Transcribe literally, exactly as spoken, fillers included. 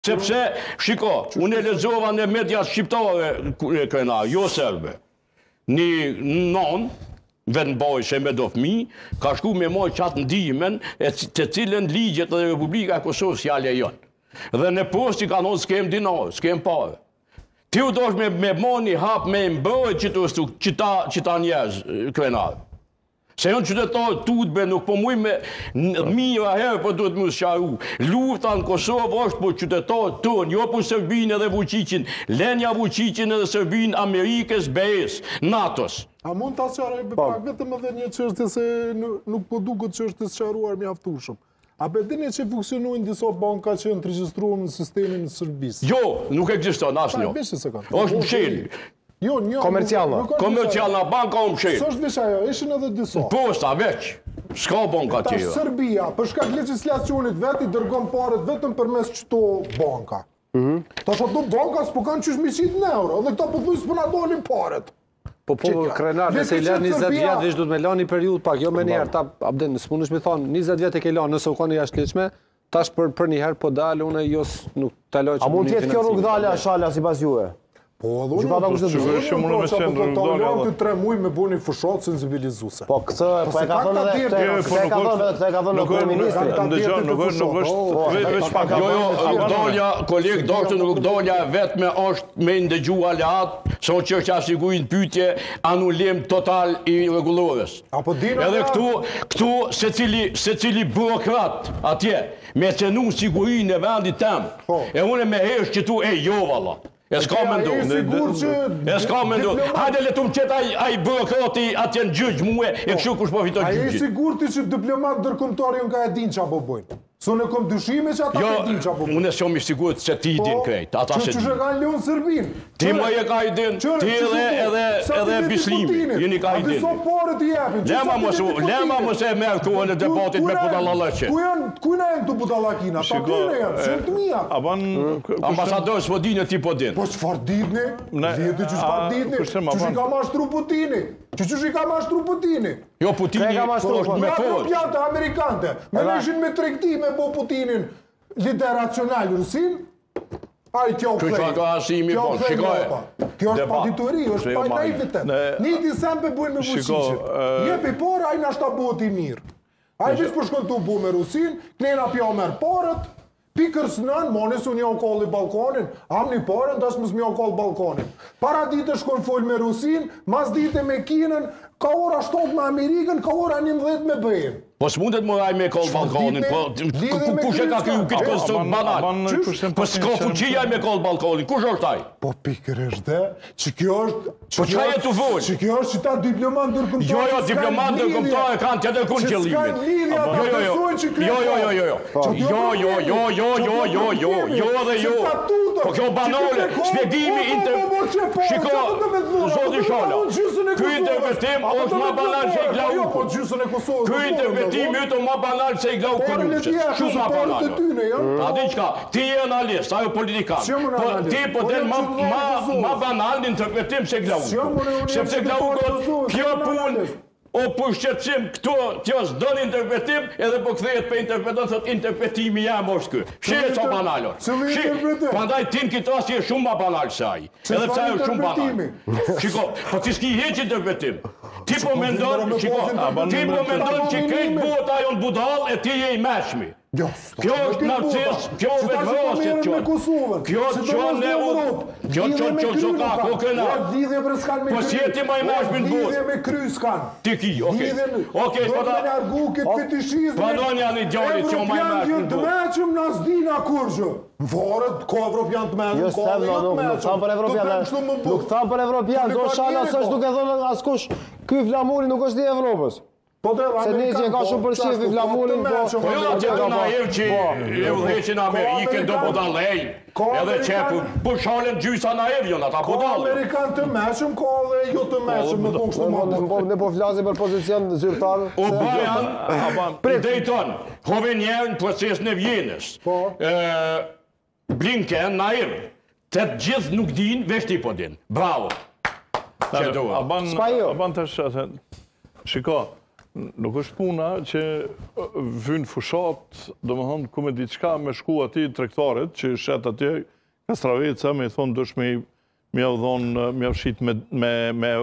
Sepse, shiko, unë e lexova në mediat shqiptare, krenar, jo serbe. Një non, vetë mboj se me do fëmi, ka shku me moj qatë ndimen e të cilën ligjet dhe Republika e Kosovës jale jonë. Dhe në posti ka thonë s'kem dinarë, s'kem pare. Ti u dosh me, me moni hap me mbërë që të qita, qita njerëz, krenar. Se jonë qytetarë tutbe nuk po muj me mira herë për duhet më sëqaru. Lufta në Kosovë është për qytetarë tonë, jo për Serbinë edhe Vučićin, Lenja Vučićin edhe Serbinë Amerikës, B E-s, NATO-s. A mund të asqaraj pak vetëm edhe një çështje se nuk po duket që është të sqaruar mjaftueshëm. A be dini që funksionojnë disa banka që janë të regjistruar në sistemin e Serbisë? Jo, nuk ekziston asnjë. Është msheli. Jo, një komercialna. Komercialna banka o mshel. S'është veç ajo, ishin edhe disa. Posta veç. S'ka banka tjera. Tash Serbia, për shkak legjislacionit vet i dërgon paret vetëm përmes çto banka. Mhm. Tash ato banka s'po kanë qysh miqit në euro, dhe këto pothuajse s'po na dolin paret. Po po krenar, nëse i lën njëzet vjet, veç duhet me lani periudhë pak, jo me një herë ta abden, s'mundesh me thon njëzet vjet e ke lënë nëse u kanë jashtëligjshme, tash për për një herë po dalë unë jo nuk ta loj. A mund të jetë kjo rrugë dalë ashala sipas juve? Po, edhe unë po të shumë me qenë rrugdalë. Të tre muj me buni fushat sensibilizuese. Po, këtë e ka thonë edhe, këtë e ka thonë edhe, këtë e ka thonë edhe ministri. Ndëgjon, nuk është veç pak. Jo, jo, rrugdalja, koleg doktor, rrugdalja vetme është me ndëgju aleat, sa që është asigujnë pyetje anullim total i rregullores. Edhe këtu, këtu secili burokrat atje, me cenu sigurinë e vendit tem, e unë me hesh që tu e jo valla. E s'ka me ndu. E s'ka me ndu. Hajde le tu më qëtë aj bërokrati atje në gjyqë muë e këshu kush po fiton gjyqit. A e sigur ti që diplomat dërkomtari unë ka e din që apo bojnë? Së në kom dyshime që ata e din që apo bojnë? Unë e s'jom i sigur që ti i din krejt. Që që që kanë leon Serbin? Ti më e ka i din. Ti edhe bislimi. Jeni ka i din. A diso pare ti jepin. Lema mëse e merë këtu në debatit me budalalache. Kujna e në të budalakina? Ta kujna e në? Shënë të mija. Ambasador s'po din e ti po din. Po çfarë ditni? Vjeti që çfarë ditni? Që që ka mashtru Putini? Që që që ka mashtru Putini? Jo, Putini është me forë. Pjante amerikante. Me nishin me tregti me bo Putinin lider racional Rusin. A i kjo plej. Kjo ka asimi po, shikoj. Kjo është patituri, është pa i naivitet. Një disem për bujnë me Vučićin. Jepi por, a i nashta bot i mirë. A i visë përshkon të bu me Rusin, knena pja merë parët, pikër sënën, monis unë një okolli balkonin, am një parën, tash mësë një okoll balkonin. Para dite shkon full me Rusin, mas dite me Kinën, ka ora shtot me Amerikën, ka ora njëmbëdhjetë me bëjnë. Po s'mundet më raj me koll balkonin, po kush e ka kriju këtë konsum banal? Po s'ka fuqia me koll balkonin, kush është taj? Po pikër është dhe, që kjo është... Po qaj e të full? Që kjo është që ta diplomat ndërkëmtare... Jo, jo, diplomat ndërkëmtare kanë tjetër kun qëllimin. Që s'kanë lidhja të besojnë që kjo... Jo, jo, jo, jo, jo, jo, jo, jo, jo, jo, jo, jo dhe jo. Po kjo banale, shpjegimi inter... Shiko, zoti Shala, kjo interpretim është ma banal që i glaukun. Kjo interpretim jëtë ma banal që i glaukun njëqës. Shumë ma banal. A di qka, ti e analist, ajo politikan. Ti po den ma banal në interpretim që i glaukun. Sepse glaukun, kjo pun, o për shqetësim këto që është dënë interpretim, edhe po këthejet për interpretim, thët interpretimi jam është kë. Shqe që banalot. Pandaj ti në këtë rast je shumë ma banal saj. Edhe pësa jo shumë banal. Shiko, po ti s'ki heq interpretim. Ti po mendon, shiko, ti po mendon që krejt bota ajo në budal e ti je i meshmi. Kjo është narcis, kjo vetë vrasit qënë. Kjo qënë e u... Kjo qënë qënë që ka, ko këna. Po si e ti ma i meshmi në bot. Lidhje me krys kanë. Ti ki, okej. Okej, do të njargu këtë fetishizmi. Pa do një një gjallit që ma i meshmi në bot. Evropian të meqëm në zdina kurgjë. Vorët, ko Evropian të meqëm, ko dhe jo të meqëm. Nuk thamë për Evropian, nuk thamë për Evropian. Do shala së është duke thonë askush, këj flamuri nuk është i Evropës. Se një që e ka shumë përshqif i flamurin, po... Po jo që të naiv që e udheqin Amerikën do po dalej, edhe qepu, po shalen gjysa naiv jona, ta po dalej. Ka Amerikan të meshëm, ka dhe jo të meshëm, në tonë shtu më. Ne po flasim për pozicion zyrtarë. O bajan, i dejton, hove njerë në proces në Vjenës. Blinken naiv, të gjithë nuk din, veç ti po din. Bravo. Aban të shkëtë, shiko, Nuk është puna që vynë fushat, do më thonë, ku me diçka me shku ati tregtarit, që shet atje, Kastraveca, me thonë, dush me mi avdhon, mi avshit me